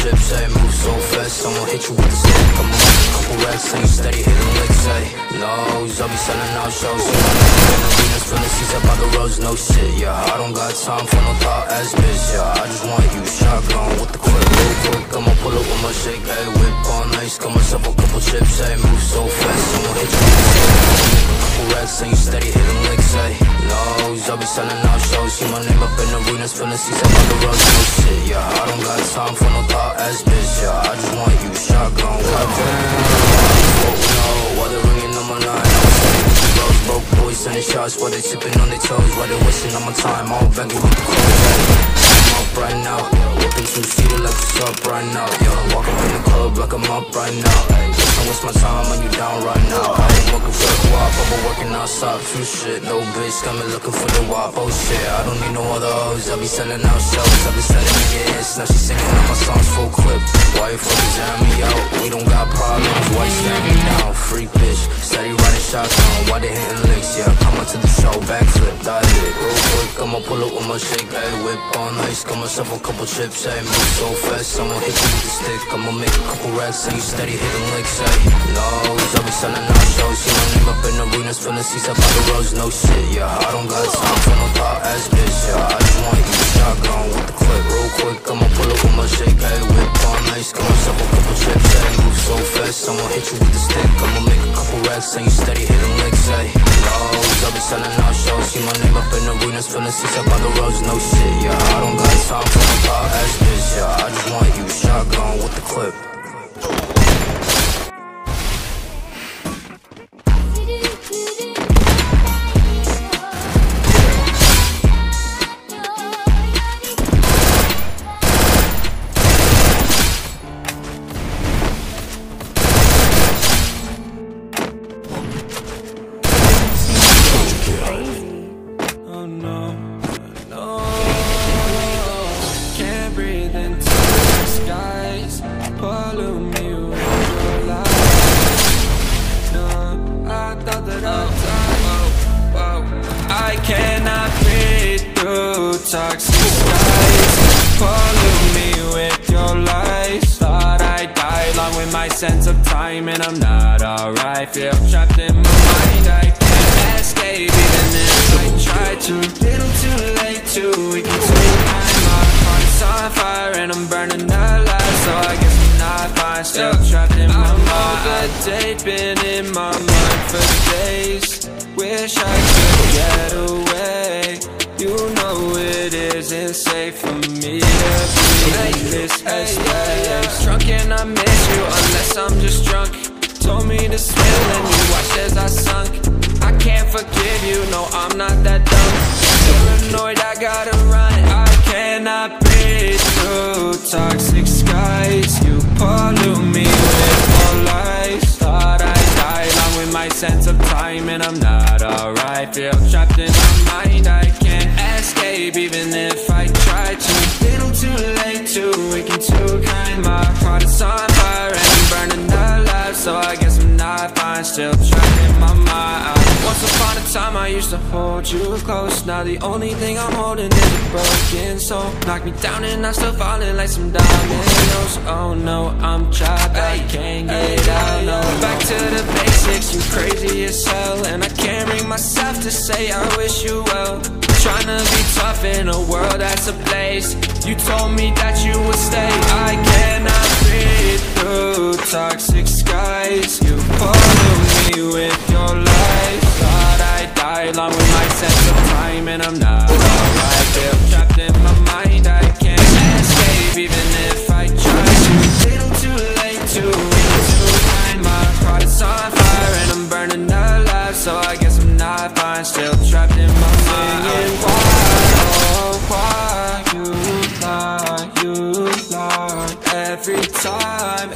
chips, ay. Move so fast, I'ma hit you with the stick. I'ma make a couple racks, and you steady hitting licks, ay. Nose, I'll be selling out shows. See my nigga in arenas, from the seats up by the roads, no shit, yeah. I don't got time for no thought ass bitch, yeah. I just want you shotgun with the clip, real quick. I'ma pull up with my shake, ay. Whip on ice, got myself a couple chips, ay. Move so fast, I'ma hit you with the stick. I'ma make a couple racks, and you steady hitting licks, ay. Nose, I'll be selling out shows. See my name up in arenas, from the seats up by the roads, no shit, yeah. I don't got time for no thought ass bitch, yeah. I just want you shotgun, goddamn. Oh no, while they're ringing on my line, I'm steady with the bros. Broke boys sending shots while they tipping on their toes, while they wasting on my time. All begging with the clothes, I'm up right now, whipping two-seater like what's up right now, yeah. Walk up in the club like I'm up right now, listen, waste my time when you down right now. I ain't working for the co-op, I've been working outside, true shit. No bitch coming looking for the wop, oh shit. I don't need no other hoes, I be selling out shows. I be selling me hits, now she singing all my songs full clip. Why you fucking jam me out? We don't got problems, why you stand me down? Freak bitch, steady riding shotgun, why they hitting licks, yeah. Come on to the show, backflip, dive it, real quick. I'ma pull up with my shake, ayy. Whip on ice, got myself a couple chips, ayy. Move so fast, I'ma hit you with the stick. I'ma make a couple racks, and you steady hitting licks, ayy. Nose, I'll be selling out shows. See my name up in arenas, from the seats up by the roads, no shit, yeah. I don't got time for no thought ass bitch, yeah. I just want you shotgun with the clip, real quick. I'ma pull up with my shake, ayy. Whip on ice, got myself a couple chips, ayy. Move so fast, I'ma hit you with the stick. I'ma make a couple racks, and you steady hitting licks, ayy. Nose, I'll be selling out shows. See my name up in arenas, from the seats up by the roads, no shit, yeah. I don't got time for no thought ass bitch, yeah. I just want you shotgun with the clip. Toxic skies, pollute me with your lies. Thought I'd die along with my sense of time, and I'm not alright. Feel trapped in my mind, I can't escape even if I try to. Little too late to weaken to time. My heart's on fire and I'm burning alive, so I guess I'm not fine. Still trapped in my mind. A date been in my mind for days. Wish I could get away. You know it isn't safe for me to be in this headspace. Drunk and I miss you unless I'm just drunk. Told me to spill and you watched as I sunk. I can't forgive you, no I'm not that dumb. Paranoid, I gotta run. I cannot breathe through toxic skies. You pollute me with your lies. Thought I'd die along with my sense of time, and I'm not alright. Feel trapped in my mind, I can't escape even if I try to. Little too late to weaken too kind. My heart is on fire and I'm burning alive, so I guess I'm not fine. Still trapped in my mind. Once upon a time I used to hold you close. Now the only thing I'm holding is a broken soul. Knock me down and I'm still falling like some dominoes. Oh no, I'm trapped, I can't get out, no. Back to the basics, you crazy as hell. And I can't bring myself to say I wish you well. Trying to be tough in a world that's a place. You told me that you would stay. I cannot breathe through toxic skies. You pollute me with your lies. Thought I'd die along with my sense of time, and I'm not alright. Feel trapped in my mind, I can't escape even if I try to. Little too late to find. My heart is on fire and I'm burning alive, so I guess I'm not fine. Still trapped in my mind. Why you lie every time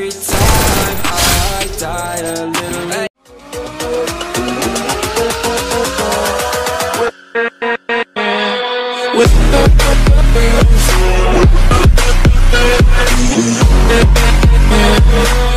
I die a little late. With